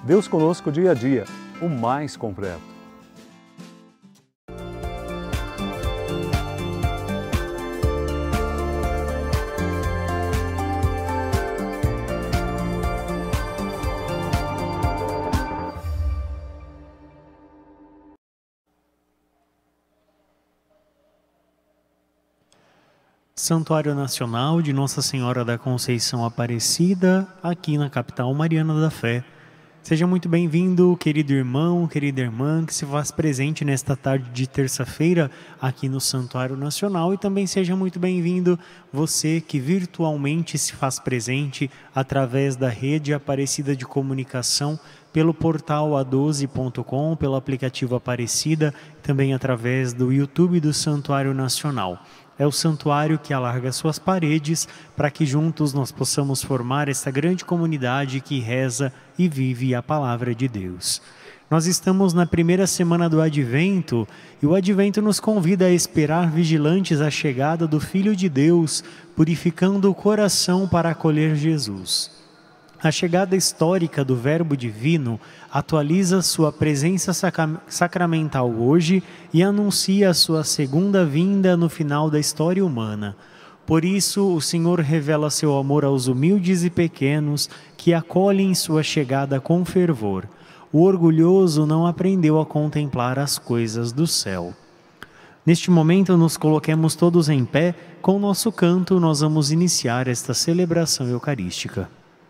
Deus conosco dia a dia, o mais completo. Santuário Nacional de Nossa Senhora da Conceição Aparecida, aqui na capital mariana da fé. Seja muito bem-vindo, querido irmão, querida irmã, que se faz presente nesta tarde de terça-feira aqui no Santuário Nacional, e também seja muito bem-vindo você que virtualmente se faz presente através da rede Aparecida de Comunicação, pelo portal a12.com, pelo aplicativo Aparecida, também através do YouTube do Santuário Nacional. É o santuário que alarga suas paredes para que juntos nós possamos formar essa grande comunidade que reza e vive a palavra de Deus. Nós estamos na primeira semana do Advento e o Advento nos convida a esperar vigilantes a chegada do Filho de Deus, purificando o coração para acolher Jesus. A chegada histórica do Verbo Divino atualiza sua presença sacramental hoje e anuncia a sua segunda vinda no final da história humana. Por isso, o Senhor revela seu amor aos humildes e pequenos que acolhem sua chegada com fervor. O orgulhoso não aprendeu a contemplar as coisas do céu. Neste momento, nos coloquemos todos em pé. Com o nosso canto, nós vamos iniciar esta celebração eucarística.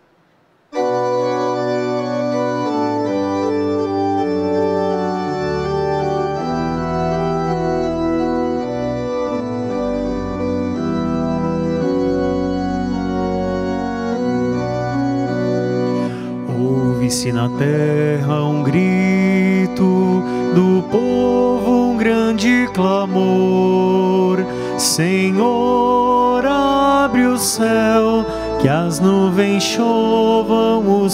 Ouve-se na terra um grito do povo, um grande clamor. Senhor, abre o céu, que as nuvens chovam o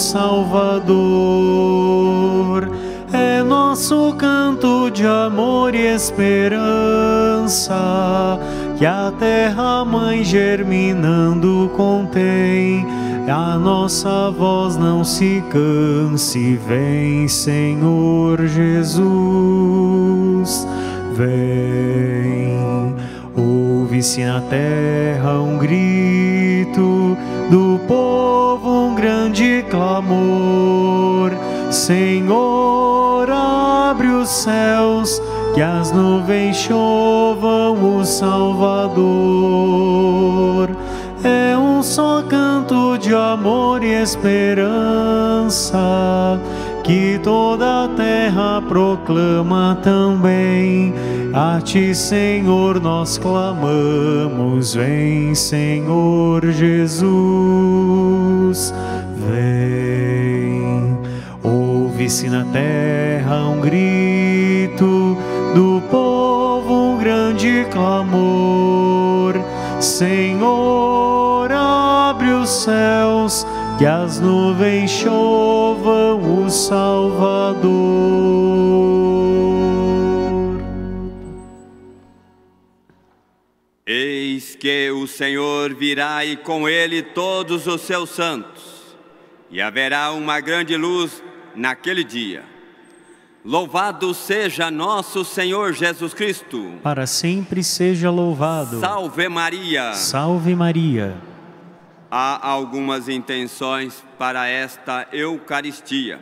Salvador. É nosso canto de amor e esperança, que a terra-mãe germinando contém. A nossa voz não se canse, vem, Senhor Jesus, vem. Ouve-se na terra um grito do povo, um grande clamor. Senhor, abre os céus, que as nuvens chovam o Salvador. É um só canto de amor e esperança, que toda a terra proclama também. A Ti, Senhor, nós clamamos, vem, Senhor Jesus, vem. Ouve-se na terra um grito do povo, um grande clamor. Senhor, abre os céus, que as nuvens chovam o Salvador. Eis que o Senhor virá e com ele todos os seus santos, e haverá uma grande luz naquele dia. Louvado seja nosso Senhor Jesus Cristo. Para sempre seja louvado. Salve Maria. Salve Maria. Há algumas intenções para esta Eucaristia.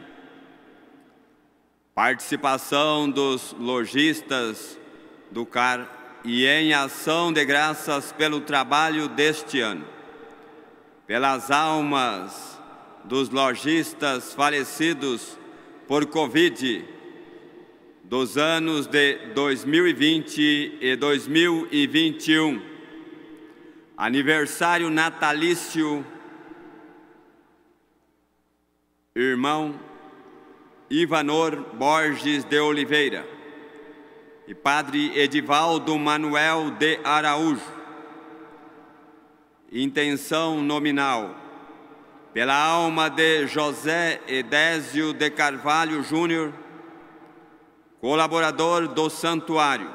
Participação dos lojistas do CAR e em ação de graças pelo trabalho deste ano. Pelas almas dos lojistas falecidos por Covid, dos anos de 2020 e 2021, aniversário natalício, irmão Ivanor Borges de Oliveira e Padre Edivaldo Manuel de Araújo. Intenção nominal: pela alma de José Edésio de Carvalho Júnior, colaborador do santuário.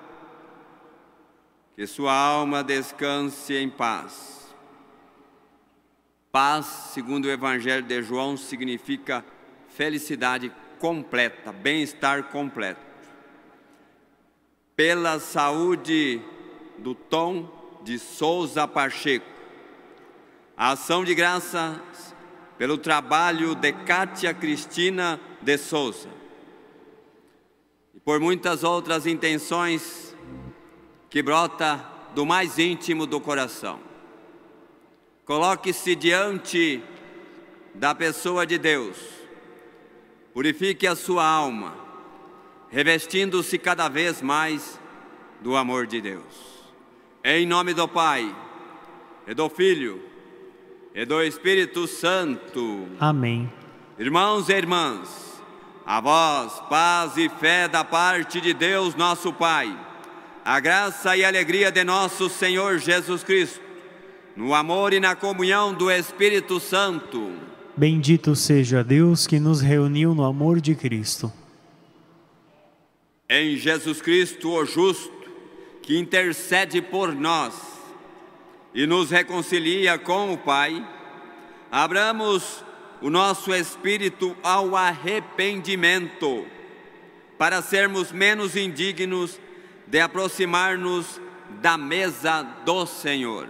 Que sua alma descanse em paz. Paz, segundo o Evangelho de João, significa felicidade completa, bem-estar completo. Pela saúde do Tom de Souza Pacheco, a ação de graças pelo trabalho de Cátia Cristina de Souza e por muitas outras intenções que brota do mais íntimo do coração. Coloque-se diante da pessoa de Deus, purifique a sua alma, revestindo-se cada vez mais do amor de Deus. Em nome do Pai, e do Filho, e do Espírito Santo. Amém. Irmãos e irmãs, a vós, paz e fé da parte de Deus nosso Pai, a graça e alegria de nosso Senhor Jesus Cristo, no amor e na comunhão do Espírito Santo. Bendito seja Deus que nos reuniu no amor de Cristo. Em Jesus Cristo, o justo, que intercede por nós e nos reconcilia com o Pai, abramos o nosso espírito ao arrependimento, para sermos menos indignos de aproximar-nos da mesa do Senhor.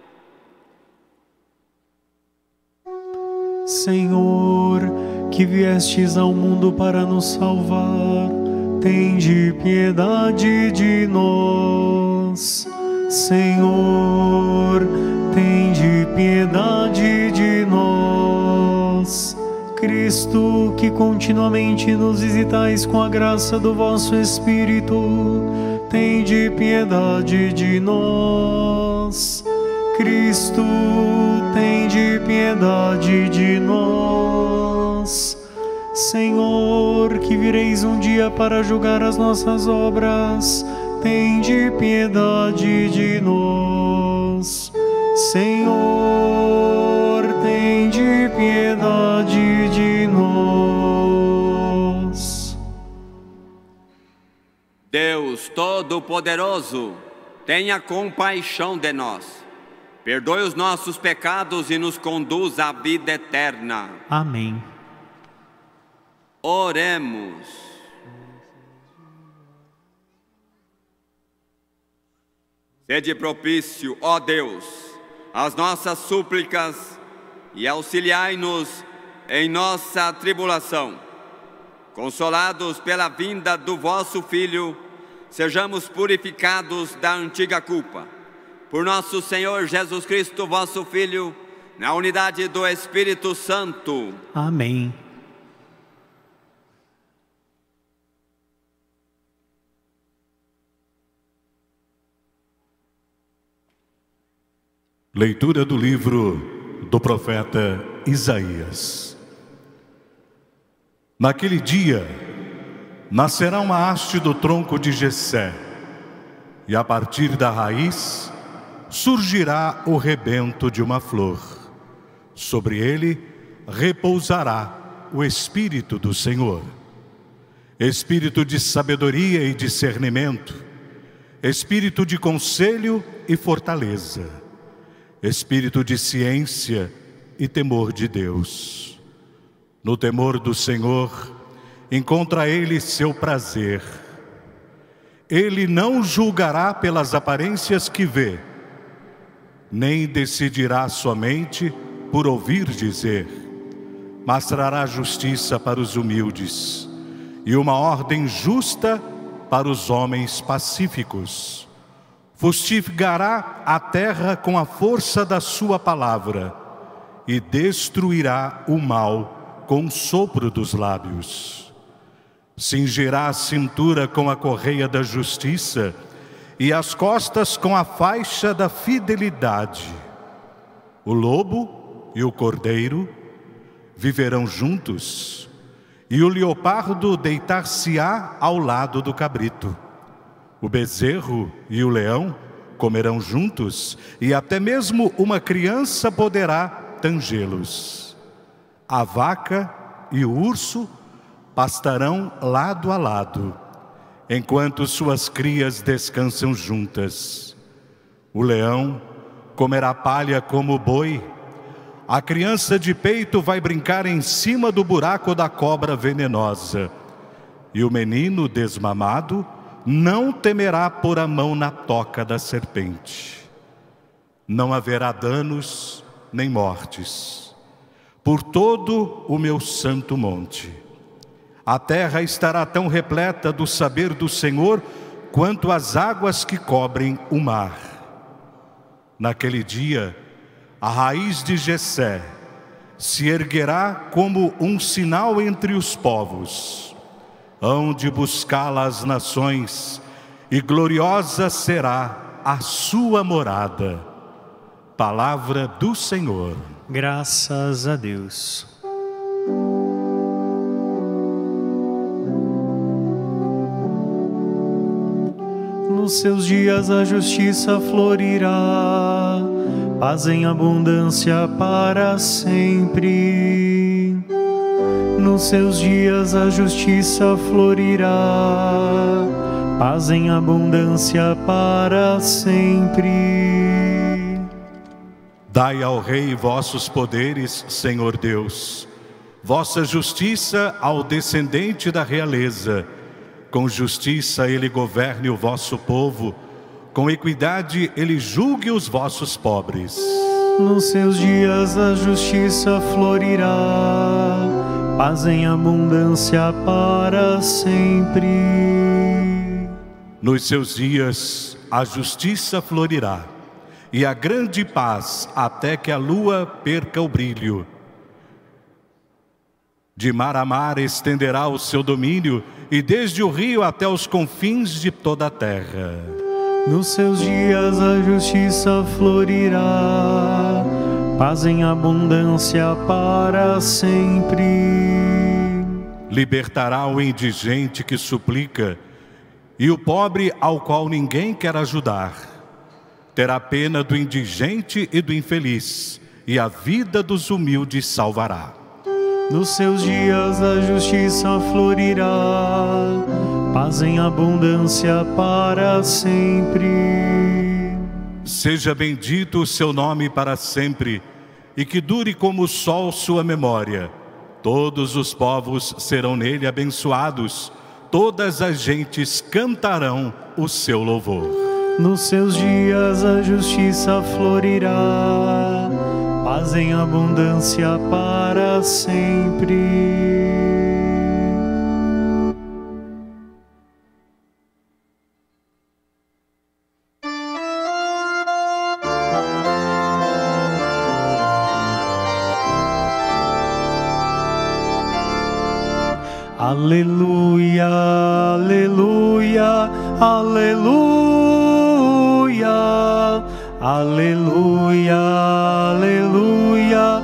Senhor, que viestes ao mundo para nos salvar, tende piedade de nós. Senhor, tende piedade de nós. Cristo, que continuamente nos visitais com a graça do vosso Espírito, tende piedade de nós. Cristo, tende piedade de nós. Senhor, que vireis um dia para julgar as nossas obras, tende piedade de nós. Senhor, tende piedade de nós. Deus Todo-Poderoso, tenha compaixão de nós. Perdoe os nossos pecados e nos conduz à vida eterna. Amém. Oremos. Sede propício, ó Deus, às nossas súplicas e auxiliai-nos em nossa tribulação. Consolados pela vinda do vosso Filho, sejamos purificados da antiga culpa. Por nosso Senhor Jesus Cristo, vosso Filho, na unidade do Espírito Santo. Amém. Leitura do livro do profeta Isaías. Naquele dia, nascerá uma haste do tronco de Jessé, e a partir da raiz surgirá o rebento de uma flor. Sobre ele repousará o Espírito do Senhor, Espírito de sabedoria e discernimento, Espírito de conselho e fortaleza, Espírito de ciência e temor de Deus. No temor do Senhor encontra ele seu prazer. Ele não julgará pelas aparências que vê, nem decidirá somente por ouvir dizer, mas trará justiça para os humildes e uma ordem justa para os homens pacíficos. Fustigará a terra com a força da sua palavra e destruirá o mal com o sopro dos lábios. Cingirá a cintura com a correia da justiça e as costas com a faixa da fidelidade. O lobo e o cordeiro viverão juntos, e o leopardo deitar-se-á ao lado do cabrito. O bezerro e o leão comerão juntos, e até mesmo uma criança poderá tangê-los. A vaca e o urso pastarão lado a lado, enquanto suas crias descansam juntas. O leão comerá palha como o boi, A criança de peito vai brincar em cima do buraco da cobra venenosa. E o menino desmamado não temerá pôr a mão na toca da serpente. Não haverá danos nem mortes por todo o meu santo monte. A terra estará tão repleta do saber do Senhor quanto as águas que cobrem o mar. Naquele dia, a raiz de Jessé se erguerá como um sinal entre os povos. Hão de buscá-la as nações, e gloriosa será a sua morada. Palavra do Senhor. Graças a Deus. Nos seus dias a justiça florirá, paz em abundância para sempre. Nos seus dias a justiça florirá, paz em abundância para sempre. Dai ao Rei vossos poderes, Senhor Deus, vossa justiça ao descendente da realeza. Com justiça ele governe o vosso povo, com equidade ele julgue os vossos pobres. Nos seus dias a justiça florirá, paz em abundância para sempre. Nos seus dias a justiça florirá, e a grande paz até que a lua perca o brilho. De mar a mar estenderá o seu domínio, e desde o rio até os confins de toda a terra. Nos seus dias a justiça florirá, paz em abundância para sempre. Libertará o indigente que suplica, e o pobre ao qual ninguém quer ajudar. Terá pena do indigente e do infeliz, e a vida dos humildes salvará. Nos seus dias a justiça florirá, paz em abundância para sempre. Seja bendito o seu nome para sempre, e que dure como o sol sua memória. Todos os povos serão nele abençoados, todas as gentes cantarão o seu louvor. Nos seus dias a justiça florirá, paz em abundância para sempre. Aleluia, aleluia, aleluia, aleluia, aleluia,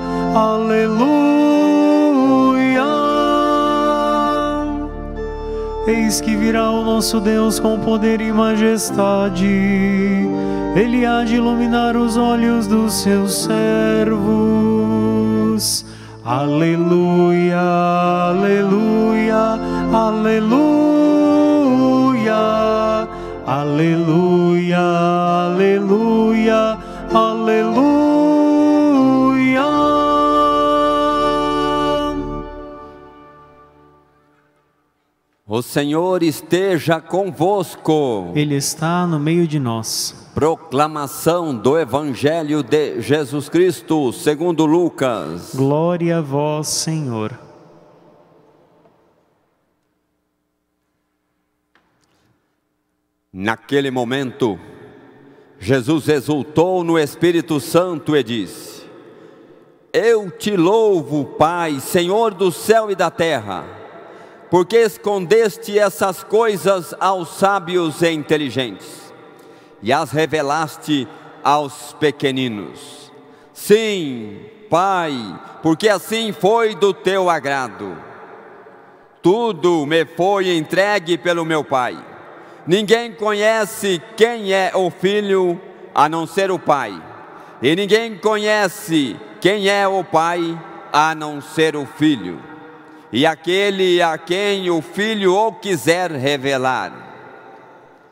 aleluia. Eis que virá o nosso Deus com poder e majestade. Ele há de iluminar os olhos dos seus servos. Aleluia, aleluia, aleluia, aleluia, aleluia, aleluia. O Senhor esteja convosco. Ele está no meio de nós. Proclamação do Evangelho de Jesus Cristo, segundo Lucas. Glória a vós, Senhor. Naquele momento, Jesus exultou no Espírito Santo e disse: Eu te louvo, Pai, Senhor do céu e da terra, porque escondeste essas coisas aos sábios e inteligentes e as revelaste aos pequeninos. Sim, Pai, porque assim foi do teu agrado. Tudo me foi entregue pelo meu Pai. Ninguém conhece quem é o Filho a não ser o Pai, e ninguém conhece quem é o Pai a não ser o Filho, e aquele a quem o Filho o quiser revelar.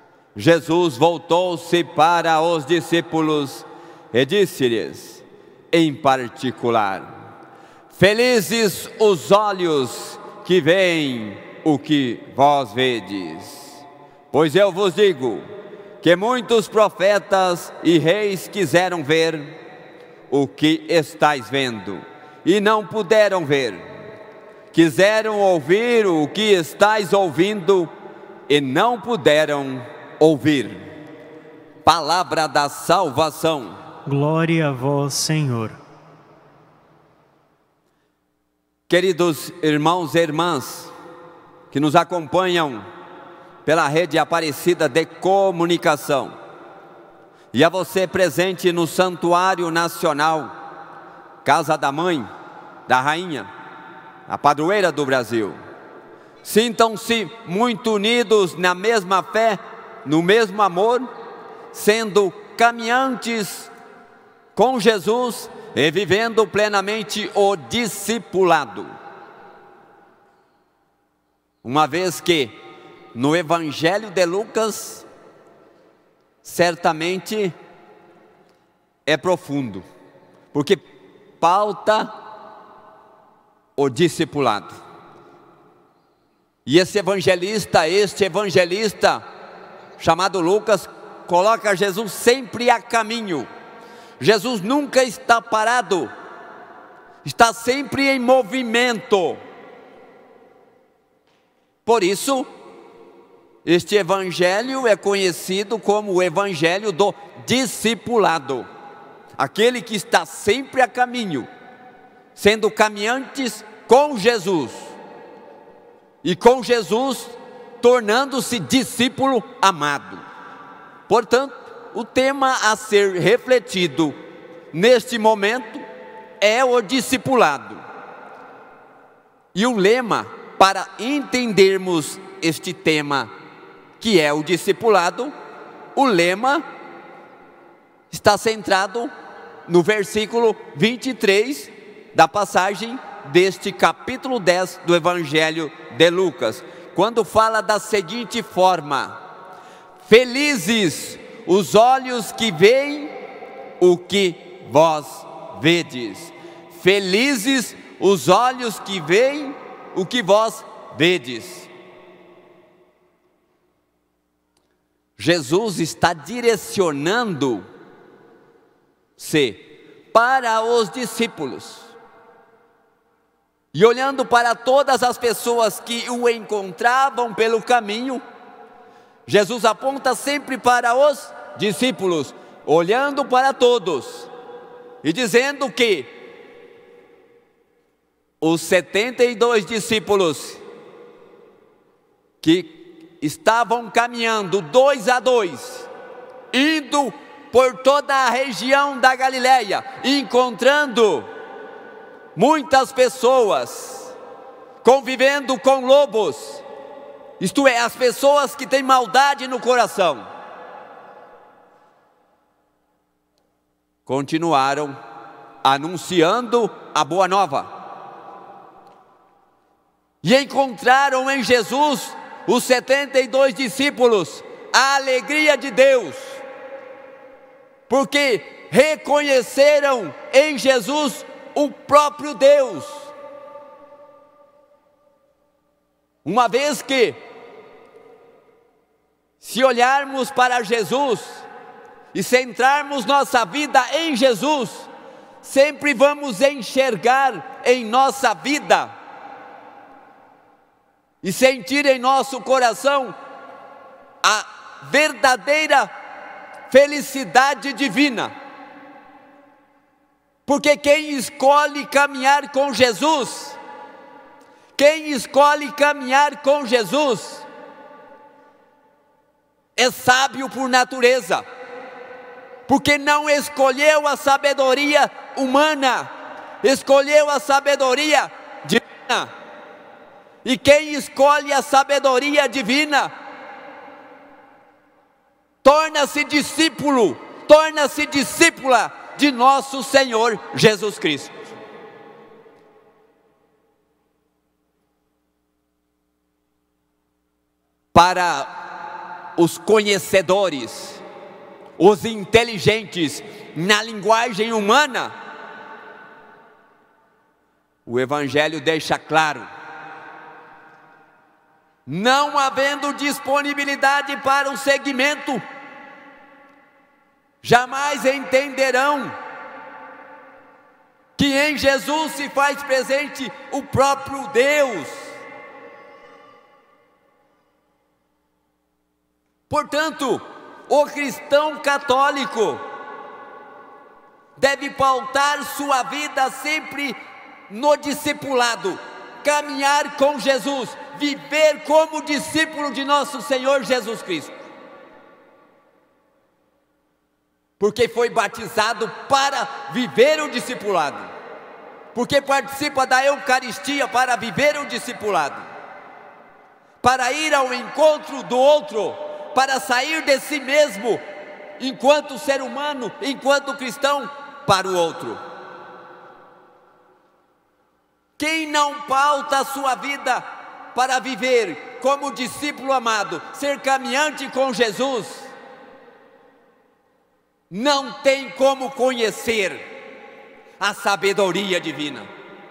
Jesus voltou-se para os discípulos e disse-lhes: em particular. Felizes os olhos que veem o que vós vedes. Pois eu vos digo que muitos profetas e reis quiseram ver o que estáis vendo, e não puderam ver. Quiseram ouvir o que estáis ouvindo, e não puderam ouvir. Palavra da salvação. Glória a vós, Senhor. Queridos irmãos e irmãs que nos acompanham pela rede Aparecida de Comunicação, e a você presente no Santuário Nacional, Casa da Mãe, da Rainha, a padroeira do Brasil, sintam-se muito unidos na mesma fé, no mesmo amor, sendo caminhantes com Jesus e vivendo plenamente o discipulado. Uma vez que no Evangelho de Lucas, certamente é profundo, porque pauta o discipulado. E este evangelista chamado Lucas, coloca Jesus sempre a caminho. Jesus nunca está parado, está sempre em movimento. Por isso, este evangelho é conhecido como o evangelho do discipulado. Aquele que está sempre a caminho, sendo caminhantes com Jesus. E com Jesus, tornando-se discípulo amado. Portanto, o tema a ser refletido neste momento é o discipulado. E o lema para entendermos este tema, que é o discipulado, o lema está centrado no versículo 23 da passagem deste capítulo 10 do Evangelho de Lucas, quando fala da seguinte forma: felizes os olhos que veem o que vós vedes. Felizes os olhos que veem o que vós vedes. Jesus está direcionando-se para os discípulos. E olhando para todas as pessoas que o encontravam pelo caminho, Jesus aponta sempre para os discípulos, olhando para todos e dizendo que os 72 discípulos que estavam caminhando 2 a 2, indo por toda a região da Galileia, encontrando muitas pessoas, convivendo com lobos, isto é, as pessoas que têm maldade no coração, continuaram anunciando a boa nova. E encontraram em Jesus, os 72 discípulos, a alegria de Deus, porque reconheceram em Jesus o próprio Deus. Uma vez que, se olharmos para Jesus e centrarmos nossa vida em Jesus, sempre vamos enxergar em nossa vida e sentir em nosso coração a verdadeira felicidade divina. Porque quem escolhe caminhar com Jesus, é sábio por natureza, porque não escolheu a sabedoria humana, escolheu a sabedoria divina. E quem escolhe a sabedoria divina, torna-se discípulo, torna-se discípula de nosso Senhor Jesus Cristo. Para os conhecedores, os inteligentes na linguagem humana, o Evangelho deixa claro: não havendo disponibilidade para o seguimento, jamais entenderão que em Jesus se faz presente o próprio Deus. Portanto, o cristão católico deve pautar sua vida sempre no discipulado, caminhar com Jesus, viver como discípulo de nosso Senhor Jesus Cristo. Porque foi batizado para viver o discipulado, porque participa da Eucaristia para viver o discipulado, para ir ao encontro do outro, para sair de si mesmo, enquanto ser humano, enquanto cristão, para o outro. Quem não pauta a sua vida para viver como discípulo amado, ser caminhante com Jesus, não tem como conhecer a sabedoria divina,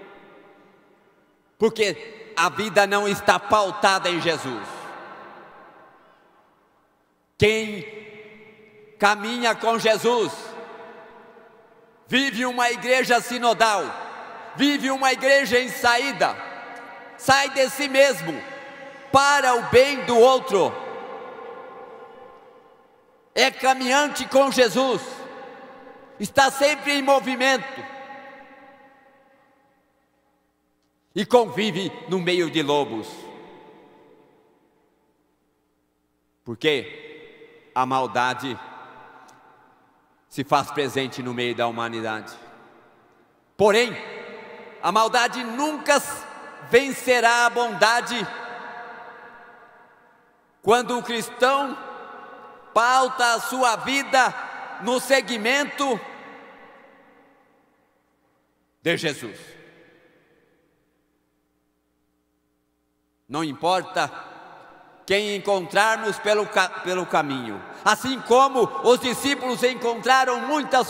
porque a vida não está pautada em Jesus. Quem caminha com Jesus vive uma igreja sinodal, vive uma igreja em saída, sai de si mesmo para o bem do outro. É caminhante com Jesus, está sempre em movimento e convive no meio de lobos, porque a maldade se faz presente no meio da humanidade. Porém, a maldade nunca vencerá a bondade quando o cristão pauta a sua vida no seguimento de Jesus. Não importa quem encontrarmos pelo caminho, assim como os discípulos encontraram muitas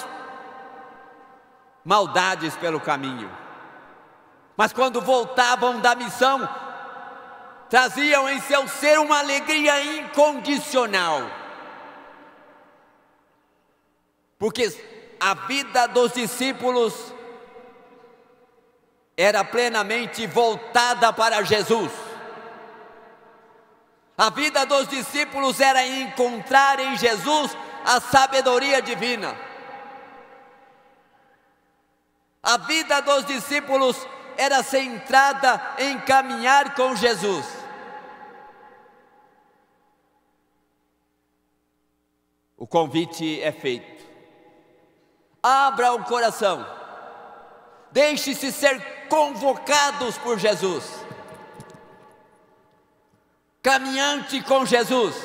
maldades pelo caminho, mas quando voltavam da missão, traziam em seu ser uma alegria incondicional, porque a vida dos discípulos era plenamente voltada para Jesus. A vida dos discípulos era encontrar em Jesus a sabedoria divina. A vida dos discípulos era centrada em caminhar com Jesus. O convite é feito. Abra o coração, deixe-se ser convocados por Jesus. Caminhante com Jesus,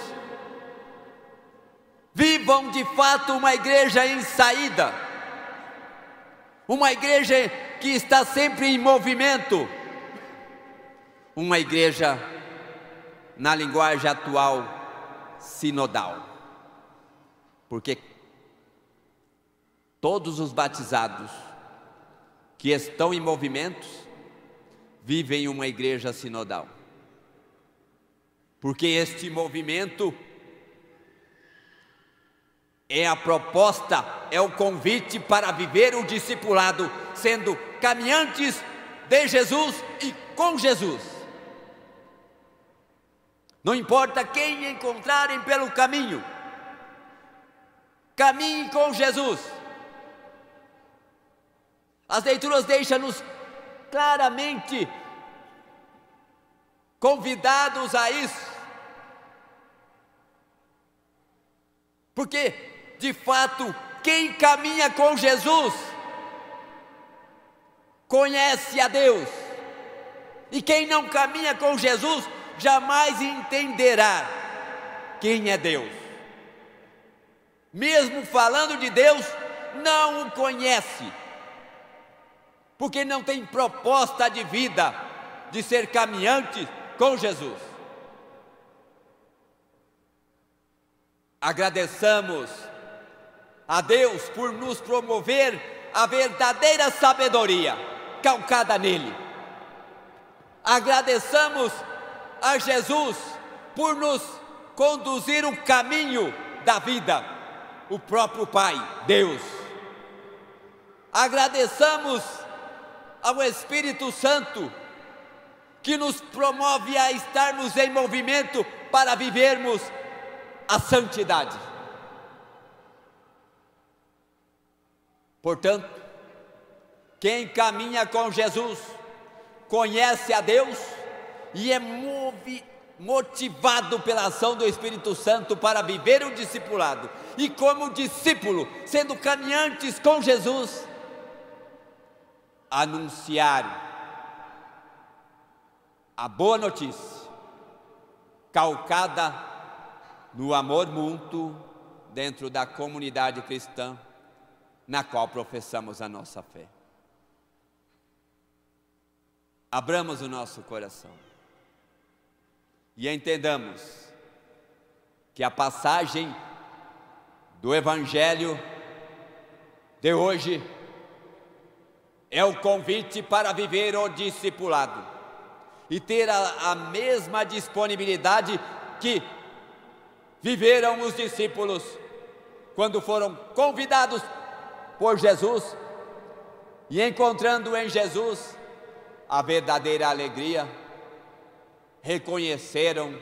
vivam de fato uma igreja em saída, uma igreja que está sempre em movimento, uma igreja, na linguagem atual, sinodal, porque todos os batizados que estão em movimentos vivem uma igreja sinodal, porque este movimento é a proposta, é o convite para viver o discipulado, sendo caminhantes de Jesus e com Jesus. Não importa quem encontrarem pelo caminho, caminhem com Jesus. As leituras deixam-nos claramente convidados a isso, porque de fato quem caminha com Jesus conhece a Deus, e quem não caminha com Jesus jamais entenderá quem é Deus. Mesmo falando de Deus, não o conhece, porque não tem proposta de vida de ser caminhante com Jesus. Agradeçamos a Deus por nos promover a verdadeira sabedoria, calcada nele. Agradeçamos a Jesus por nos conduzir o caminho da vida, o próprio Pai, Deus. Agradeçamos ao Espírito Santo, que nos promove a estarmos em movimento para vivermos a santidade. Portanto, quem caminha com Jesus, conhece a Deus e é motivado pela ação do Espírito Santo para viver o discipulado. E como discípulo, sendo caminhantes com Jesus, anunciar a boa notícia, calcada no amor mútuo dentro da comunidade cristã na qual professamos a nossa fé. Abramos o nosso coração e entendamos que a passagem do Evangelho de hoje é o convite para viver o discipulado e ter a mesma disponibilidade que viveram os discípulos quando foram convidados por Jesus e, encontrando em Jesus a verdadeira alegria, reconheceram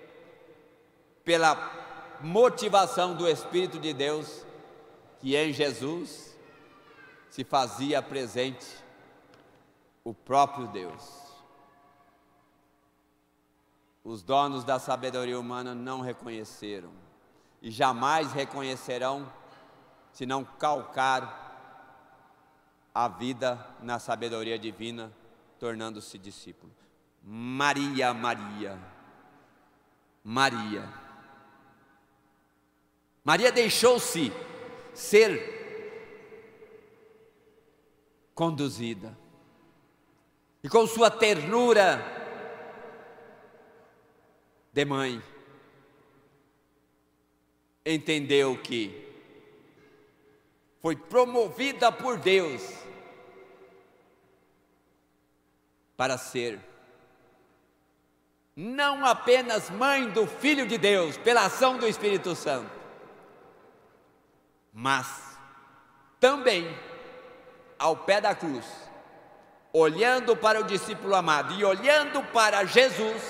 pela motivação do Espírito de Deus que em Jesus se fazia presente o próprio Deus. Os donos da sabedoria humana não reconheceram e jamais reconhecerão se não calcar a vida na sabedoria divina, tornando-se discípulo. Maria, Maria, Maria. Maria deixou-se ser conduzida e com sua ternura de mãe, entendeu que foi promovida por Deus para ser não apenas mãe do Filho de Deus, pela ação do Espírito Santo, mas também ao pé da cruz, olhando para o discípulo amado e olhando para Jesus,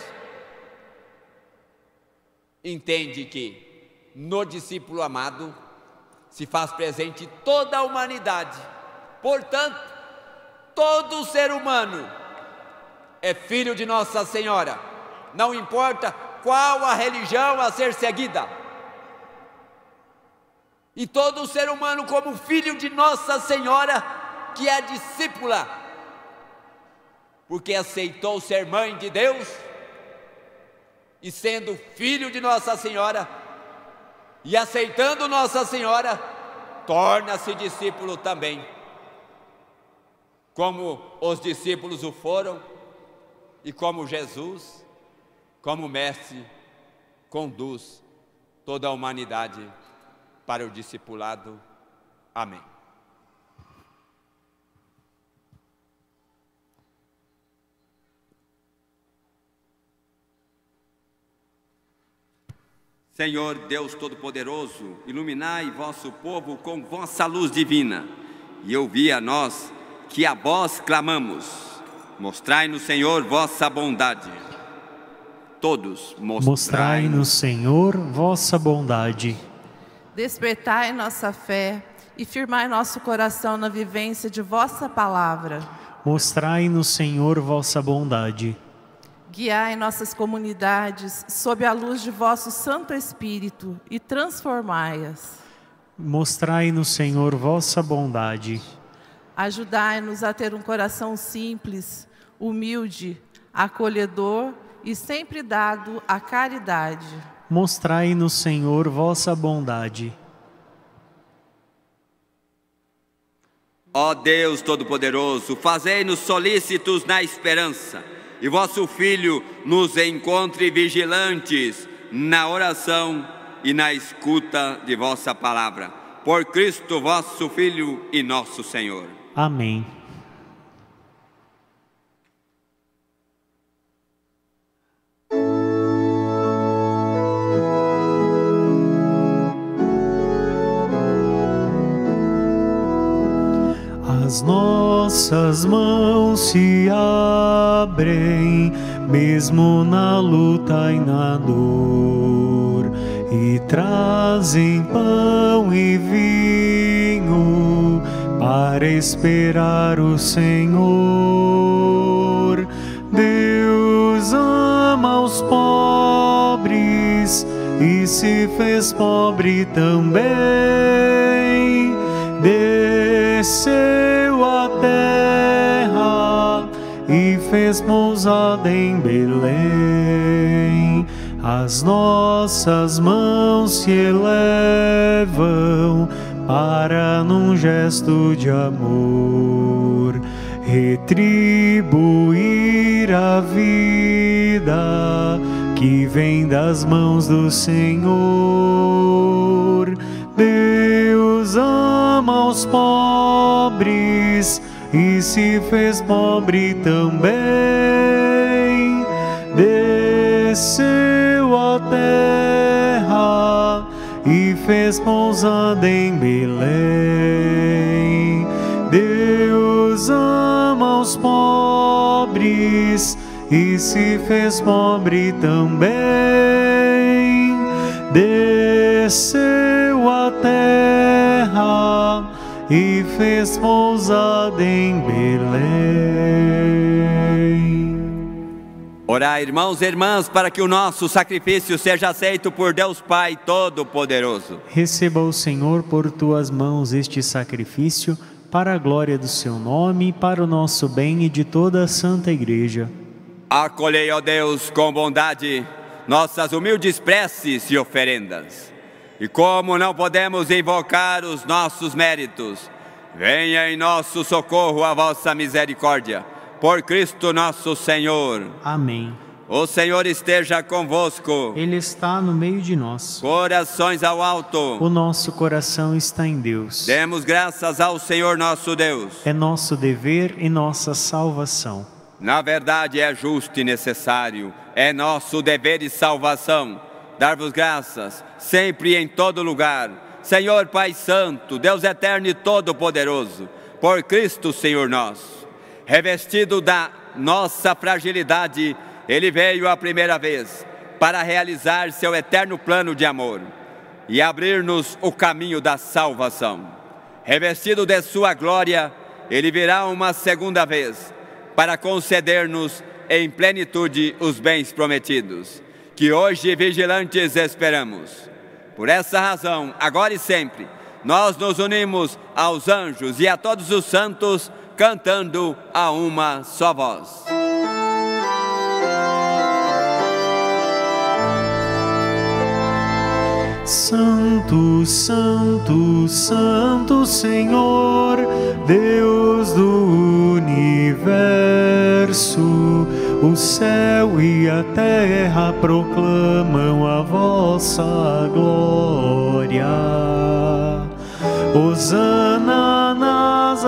entende que no discípulo amado se faz presente toda a humanidade. Portanto, todo ser humano é filho de Nossa Senhora, não importa qual a religião a ser seguida. E todo ser humano como filho de Nossa Senhora, que é discípula, porque aceitou ser mãe de Deus, e sendo filho de Nossa Senhora, e aceitando Nossa Senhora, torna-se discípulo também, como os discípulos o foram, e como Jesus, como mestre, conduz toda a humanidade para o discipulado. Amém. Senhor Deus Todo-Poderoso, iluminai vosso povo com vossa luz divina, e ouvi a nós que a vós clamamos. Mostrai-nos, Senhor, vossa bondade. Todos mostrai-nos, Senhor, vossa bondade. Despertai nossa fé e firmai nosso coração na vivência de vossa palavra. Mostrai-nos, Senhor, vossa bondade. Guiai nossas comunidades sob a luz de vosso Santo Espírito e transformai-as. Mostrai-nos, Senhor, vossa bondade. Ajudai-nos a ter um coração simples, humilde, acolhedor e sempre dado à caridade. Mostrai-nos, Senhor, vossa bondade. Ó Deus Todo-Poderoso, fazei-nos solícitos na esperança, e vosso Filho nos encontre vigilantes na oração e na escuta de vossa palavra. Por Cristo vosso Filho e nosso Senhor. Amém. As nossas mãos se abrem, mesmo na luta e na dor, e trazem pão e vinho para esperar o Senhor. Deus ama os pobres e se fez pobre também. Desceu à terra e fez pousada em Belém. As nossas mãos se elevam para, num gesto de amor, retribuir a vida que vem das mãos do Senhor. Deus ama os pobres e se fez pobre também. Desceu à terra e fez pousada em Belém. Deus ama os pobres e se fez pobre também. Desceu à terra e fez pousada em Belém. Orai, irmãos e irmãs, para que o nosso sacrifício seja aceito por Deus Pai Todo-Poderoso. Receba o Senhor por tuas mãos este sacrifício, para a glória do seu nome, para o nosso bem e de toda a Santa Igreja. Acolhei, ó Deus, com bondade, nossas humildes preces e oferendas. E como não podemos invocar os nossos méritos, venha em nosso socorro a vossa misericórdia. Por Cristo nosso Senhor. Amém. O Senhor esteja convosco. Ele está no meio de nós. Corações ao alto. O nosso coração está em Deus. Demos graças ao Senhor nosso Deus. É nosso dever e nossa salvação. Na verdade é justo e necessário, é nosso dever e salvação, dar-vos graças, sempre e em todo lugar, Senhor Pai Santo, Deus Eterno e Todo-Poderoso, por Cristo Senhor nosso. Revestido da nossa fragilidade, Ele veio a primeira vez para realizar seu eterno plano de amor e abrir-nos o caminho da salvação. Revestido de sua glória, Ele virá uma segunda vez para conceder-nos em plenitude os bens prometidos, que hoje vigilantes esperamos. Por essa razão, agora e sempre, nós nos unimos aos anjos e a todos os santos, cantando a uma só voz. Santo, Santo, Santo Senhor, Deus do universo, o céu e a terra proclamam a vossa glória. Hosana nas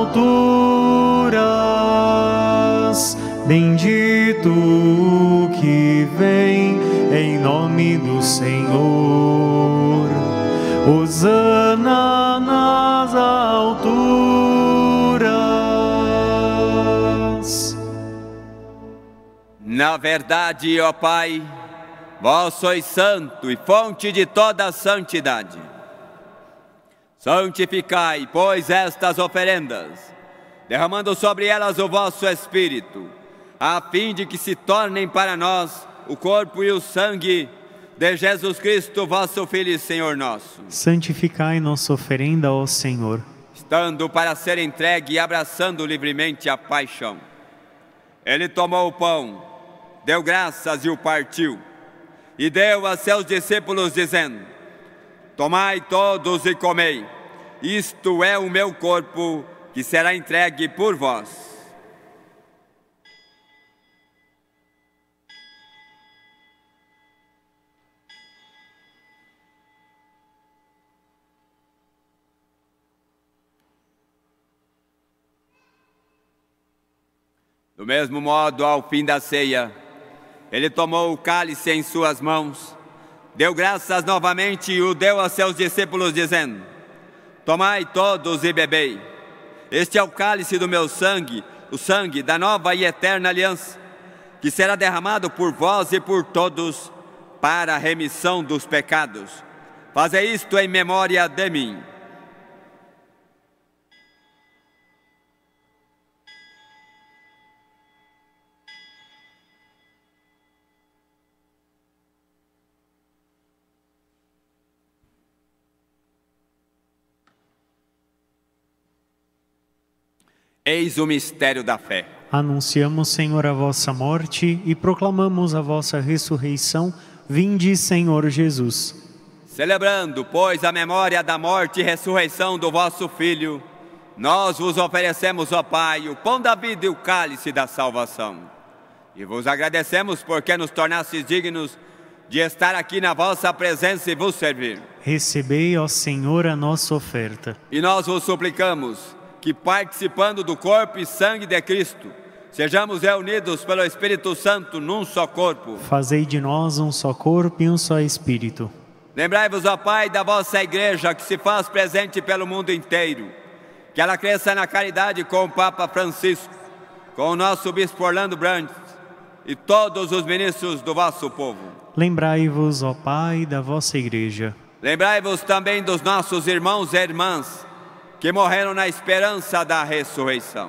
alturas, bendito o que vem em nome do Senhor. Hosana nas alturas. Na verdade, ó Pai, vós sois santo e fonte de toda a santidade. Santificai, pois, estas oferendas, derramando sobre elas o vosso Espírito, a fim de que se tornem para nós o corpo e o sangue de Jesus Cristo, vosso Filho e Senhor nosso. Santificai nossa oferenda ao Senhor. Estando para ser entregue e abraçando livremente a paixão, Ele tomou o pão, deu graças e o partiu, e deu a seus discípulos, dizendo: tomai todos e comei, isto é o meu corpo, que será entregue por vós. Do mesmo modo, ao fim da ceia, Ele tomou o cálice em suas mãos, deu graças novamente e o deu a seus discípulos, dizendo: tomai todos e bebei, Este é o cálice do meu sangue, o sangue da nova e eterna aliança, que será derramado por vós e por todos para a remissão dos pecados. Fazei isto em memória de mim. Eis o mistério da fé. Anunciamos, Senhor, a vossa morte e proclamamos a vossa ressurreição. Vinde, Senhor Jesus. Celebrando, pois, a memória da morte e ressurreição do vosso Filho, nós vos oferecemos, ó Pai, o pão da vida e o cálice da salvação. E vos agradecemos porque nos tornastes dignos de estar aqui na vossa presença e vos servir. Recebei, ó Senhor, a nossa oferta. E nós vos suplicamos que, participando do corpo e sangue de Cristo, sejamos reunidos pelo Espírito Santo num só corpo. Fazei de nós um só corpo e um só Espírito. Lembrai-vos, ó Pai, da vossa Igreja, que se faz presente pelo mundo inteiro. Que ela cresça na caridade com o Papa Francisco, com o nosso Bispo Orlando Brandes e todos os ministros do vosso povo. Lembrai-vos, ó Pai, da vossa Igreja. Lembrai-vos também dos nossos irmãos e irmãs que morreram na esperança da ressurreição.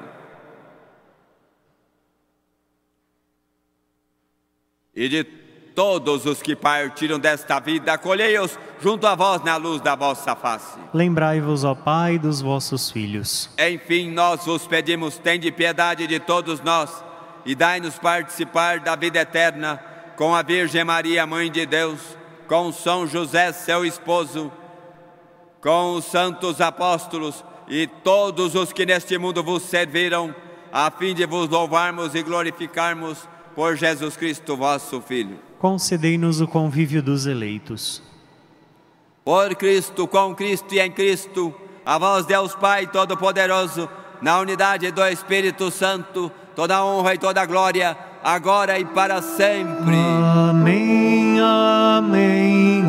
E de todos os que partiram desta vida, acolhei-os junto a vós na luz da vossa face. Lembrai-vos, ó Pai, dos vossos filhos. Enfim, nós vos pedimos, tende piedade de todos nós e dai-nos participar da vida eterna com a Virgem Maria, Mãe de Deus, com São José, seu esposo, com os santos apóstolos e todos os que neste mundo vos serviram, a fim de vos louvarmos e glorificarmos por Jesus Cristo, vosso Filho. Concedei-nos o convívio dos eleitos. Por Cristo, com Cristo e em Cristo, a vós, Deus Pai Todo-Poderoso, na unidade do Espírito Santo, toda honra e toda glória, agora e para sempre. Amém, amém,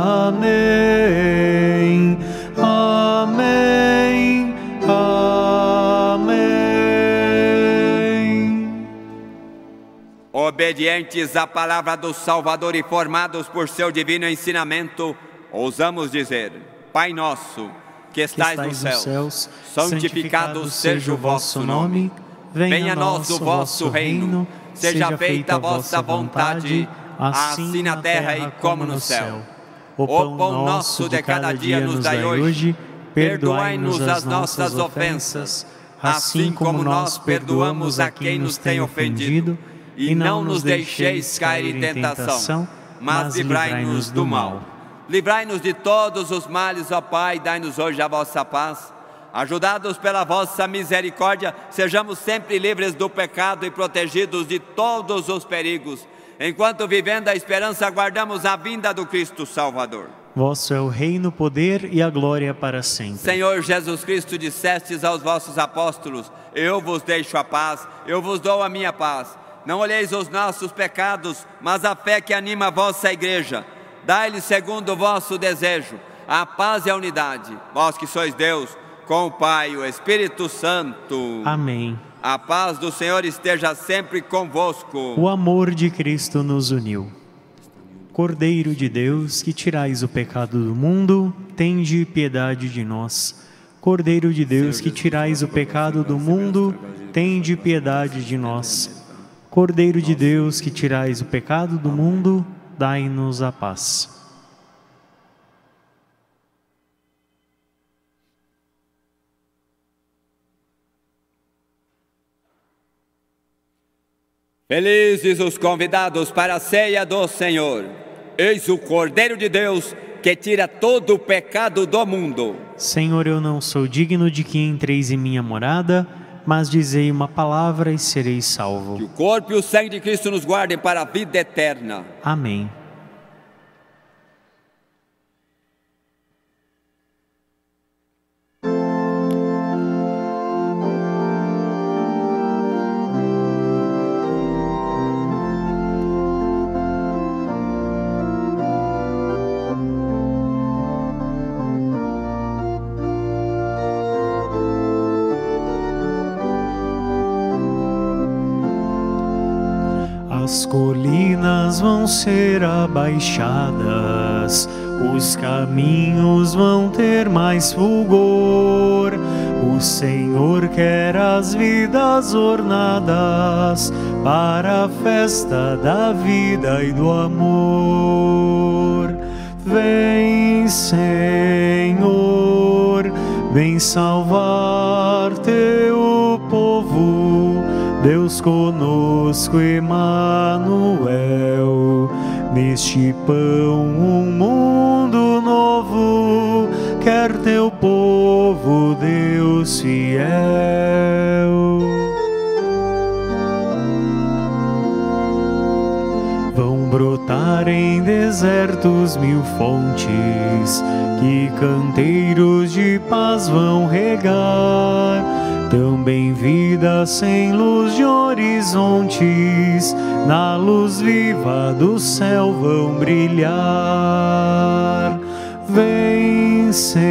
amém, amém, amém. Obedientes à palavra do Salvador e formados por seu divino ensinamento, ousamos dizer: Pai nosso, que estais nos céus, santificado seja o vosso nome, venha a nós o vosso reino, seja feita a vossa vontade, assim na terra e como no céu. O pão nosso de cada dia nos dai hoje, perdoai-nos as nossas ofensas, assim como nós perdoamos a quem nos tem ofendido, e não nos deixeis cair em tentação, mas livrai-nos do mal. Livrai-nos de todos os males, ó Pai, dai-nos hoje a vossa paz. Ajudados pela vossa misericórdia, sejamos sempre livres do pecado e protegidos de todos os perigos, enquanto vivendo a esperança aguardamos a vinda do Cristo Salvador. Vosso é o reino, o poder e a glória para sempre. Senhor Jesus Cristo, dissestes aos vossos apóstolos: eu vos deixo a paz, eu vos dou a minha paz. Não olheis os nossos pecados, mas a fé que anima a vossa Igreja. Dai-lhes segundo o vosso desejo a paz e a unidade, vós que sois Deus, com o Pai e o Espírito Santo. Amém. A paz do Senhor esteja sempre convosco. O amor de Cristo nos uniu. Cordeiro de Deus, que tirais o pecado do mundo, tende piedade de nós. Cordeiro de Deus, que tirais o pecado do mundo, tende piedade de nós. Cordeiro de Deus, que tirais o pecado do mundo, dai-nos a paz. Felizes os convidados para a ceia do Senhor. Eis o Cordeiro de Deus que tira todo o pecado do mundo. Senhor, eu não sou digno de que entreis em minha morada, mas dizei uma palavra e serei salvo. Que o corpo e o sangue de Cristo nos guardem para a vida eterna. Amém. colinas vão ser abaixadas, os caminhos vão ter mais fulgor. O Senhor quer as vidas ornadas para a festa da vida e do amor. Vem, Senhor, vem salvar teu povo. Deus conosco, Emanuel. Neste pão um mundo novo quer teu povo, Deus fiel. Vão brotar em desertos mil fontes, que canteiros de paz vão regar. Também vidas sem luz de horizontes, na luz viva do céu vão brilhar. Vem,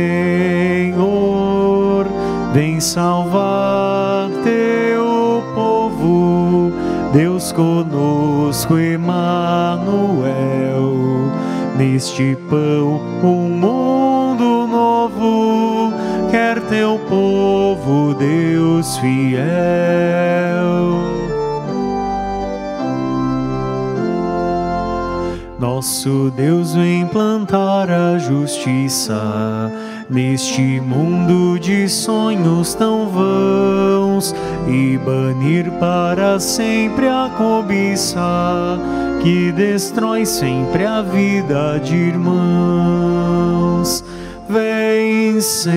Senhor, vem salvar teu povo. Deus conosco, Emanuel. Neste pão um mundo novo quer teu povo, Deus fiel. Nosso Deus vem plantar a justiça neste mundo de sonhos tão vãos e banir para sempre a cobiça que destrói sempre a vida de irmãos. Vem,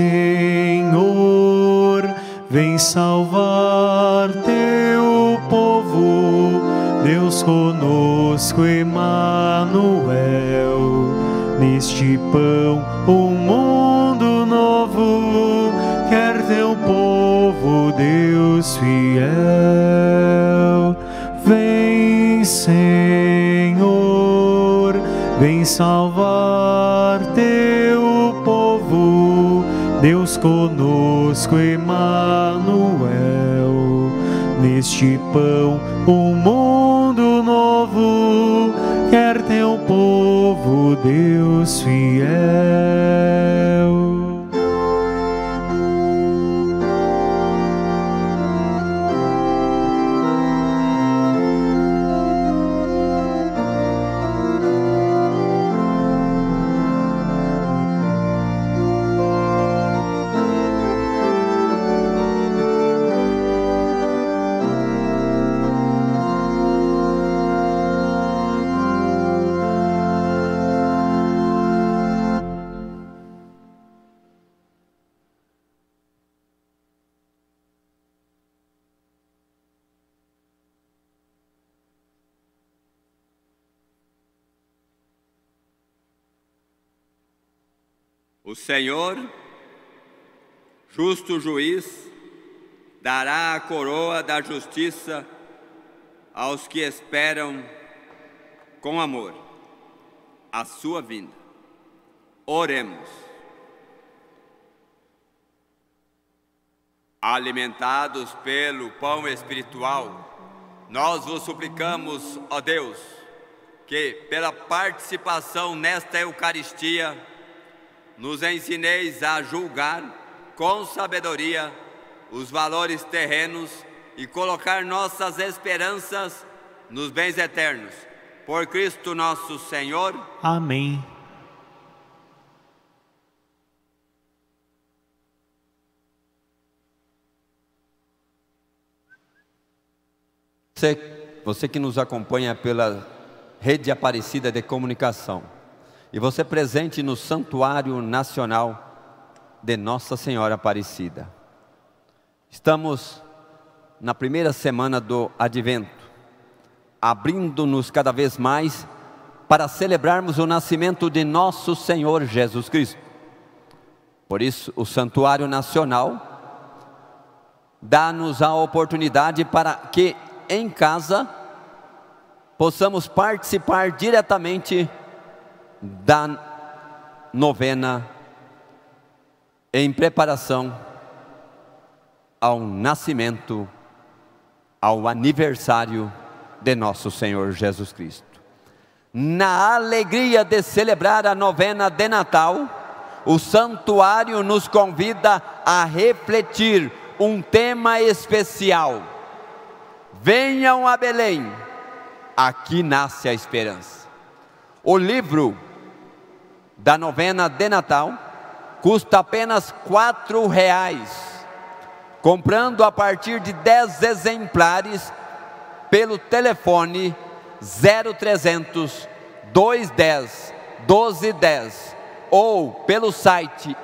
Senhor, vem salvar teu povo. Deus conosco, Emanuel. Neste pão um mundo novo quer teu povo, Deus fiel. Vem, Senhor, vem salvar teu povo. Deus conosco, Emanuel. Neste pão um mundo novo quer teu povo, Deus fiel. O Senhor, justo juiz, dará a coroa da justiça aos que esperam com amor a sua vinda. Oremos. Alimentados pelo pão espiritual, nós vos suplicamos, ó Deus, que pela participação nesta Eucaristia nos ensineis a julgar com sabedoria os valores terrenos e colocar nossas esperanças nos bens eternos. Por Cristo nosso Senhor. Amém. Você que nos acompanha pela Rede Aparecida de Comunicação, e você presente no Santuário Nacional de Nossa Senhora Aparecida. Estamos na primeira semana do Advento, abrindo-nos cada vez mais para celebrarmos o nascimento de nosso Senhor Jesus Cristo. Por isso, o Santuário Nacional dá-nos a oportunidade para que em casa possamos participar diretamente da novena em preparação ao nascimento, ao aniversário de nosso Senhor Jesus Cristo. Na alegria de celebrar a novena de Natal, o santuário nos convida a refletir um tema especial. Venham a Belém, aqui nasce a esperança. O livro da novena de Natal custa apenas R$4, comprando a partir de 10 exemplares pelo telefone 0300 210 1210 ou pelo site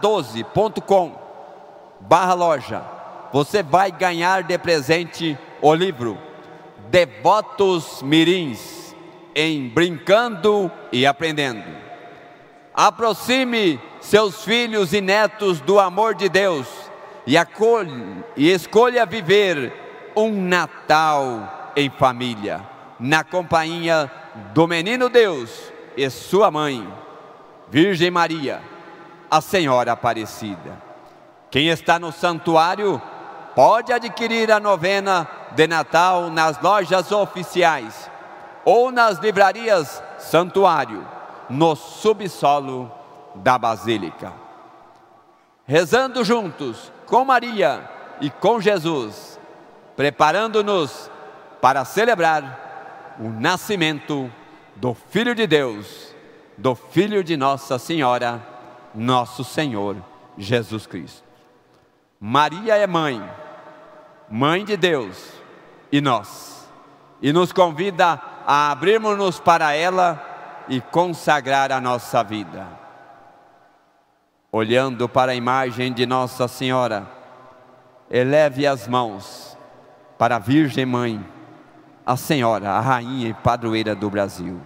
a12.com/loja. Você vai ganhar de presente o livro Devotos Mirins em Brincando e Aprendendo. Aproxime seus filhos e netos do amor de Deus e escolha viver um Natal em família, na companhia do Menino Deus e sua mãe, Virgem Maria, a Senhora Aparecida. Quem está no santuário pode adquirir a novena de Natal nas lojas oficiais ou nas livrarias Santuário, no subsolo da Basílica. Rezando juntos com Maria e com Jesus, preparando-nos para celebrar o nascimento do Filho de Deus, do Filho de Nossa Senhora, nosso Senhor Jesus Cristo. Maria é mãe, mãe de Deus e nós, e nos convida a abrirmos-nos para ela e consagrar a nossa vida. Olhando para a imagem de Nossa Senhora, eleve as mãos para a Virgem Mãe, a Senhora, a Rainha e Padroeira do Brasil.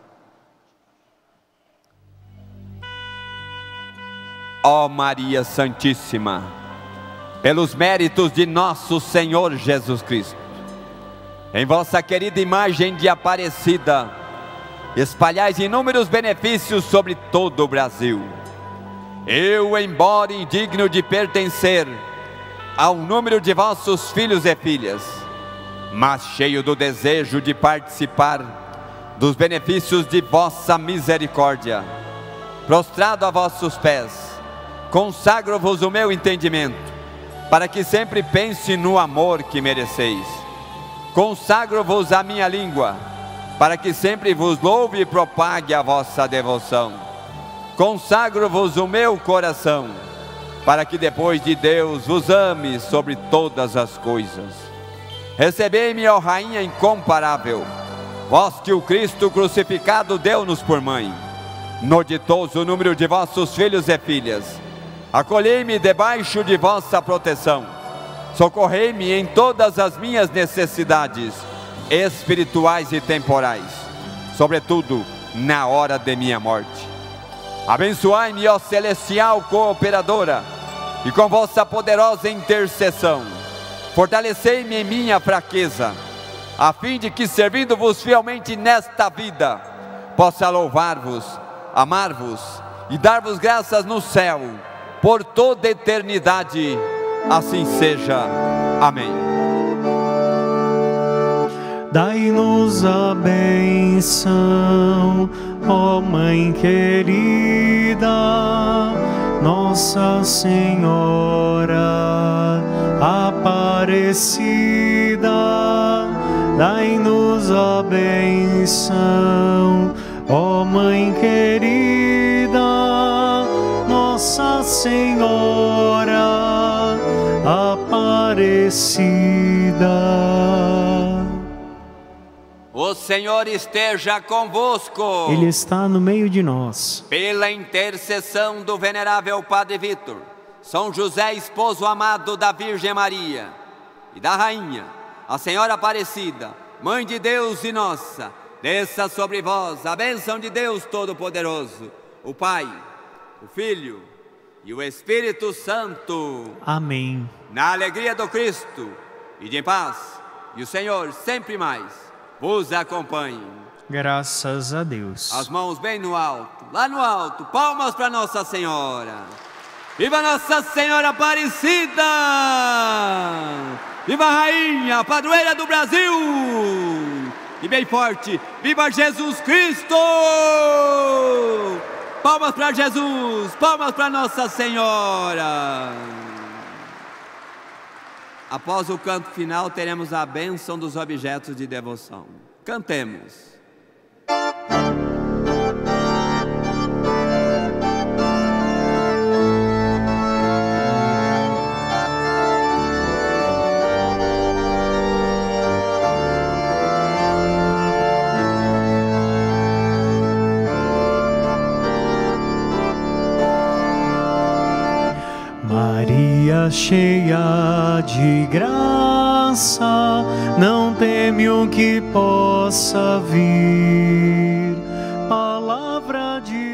Ó Maria Santíssima, pelos méritos de nosso Senhor Jesus Cristo, em vossa querida imagem de Aparecida, espalhais inúmeros benefícios sobre todo o Brasil. Eu, embora indigno de pertencer ao número de vossos filhos e filhas, mas cheio do desejo de participar dos benefícios de vossa misericórdia, prostrado a vossos pés, consagro-vos o meu entendimento, para que sempre pense no amor que mereceis. Consagro-vos a minha língua, para que sempre vos louve e propague a vossa devoção. Consagro-vos o meu coração, para que depois de Deus vos ame sobre todas as coisas. Recebei-me, ó Rainha incomparável, vós que o Cristo crucificado deu-nos por mãe. No ditoso número de vossos filhos e filhas, acolhei-me debaixo de vossa proteção. Socorrei-me em todas as minhas necessidades espirituais e temporais, sobretudo na hora de minha morte. Abençoai-me, ó celestial cooperadora, e com vossa poderosa intercessão, fortalecei-me em minha fraqueza, a fim de que, servindo-vos fielmente nesta vida, possa louvar-vos, amar-vos e dar-vos graças no céu, por toda a eternidade. Assim seja. Amém. Dai-nos a benção, ó Mãe querida, Nossa Senhora Aparecida. Dai-nos a benção, ó Mãe querida, Nossa Senhora Aparecida. O Senhor esteja convosco. Ele está no meio de nós. Pela intercessão do venerável Padre Vítor, São José, esposo amado da Virgem Maria e da Rainha, a Senhora Aparecida, Mãe de Deus e nossa, desça sobre vós a bênção de Deus Todo-Poderoso, o Pai, o Filho e o Espírito Santo. Amém. Na alegria do Cristo e de paz, e o Senhor sempre mais vos acompanhe. Graças a Deus. As mãos bem no alto, lá no alto, palmas para Nossa Senhora. Viva Nossa Senhora Aparecida! Viva a Rainha, Padroeira do Brasil! E bem forte, viva Jesus Cristo! Palmas para Jesus, palmas para Nossa Senhora. Após o canto final, teremos a bênção dos objetos de devoção. Cantemos. Maria, cheia de graça, não teme o que possa vir. Palavra de